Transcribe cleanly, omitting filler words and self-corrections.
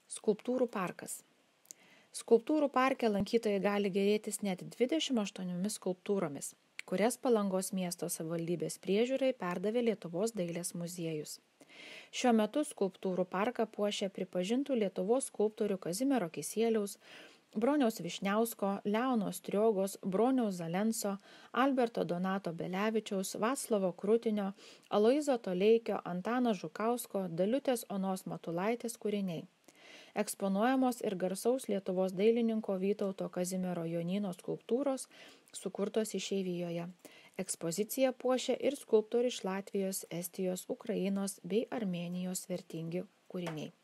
Skulptūrų parkas. Skulptūrų parke lankytojai gali gėrėtis net 28 skulptūromis, kurias Palangos miesto savivaldybės priežiūrai perdavė Lietuvos dailės muziejus. Šiuo metu skulptūrų parką puošia pripažintų Lietuvos skulptorių Kazimiero Kisieliaus, Broniaus Višniausko, Leono Striogos, Broniaus Zalenso, Alberto Donato Belevičiaus, Vaclovo Krutinio, Aloizo Toleikio, Antano Žukausko, Daliutės Onos Matulaitės kūriniai. Eksponuojamos ir garsaus Lietuvos dailininko Vytauto Kazimiero Jonyno skulptūros, sukurtos išeivijoje. Ekspoziciją puošia ir skulptorių iš Latvijos, Estijos, Ukrainos bei Armėnijos vertingi kūriniai.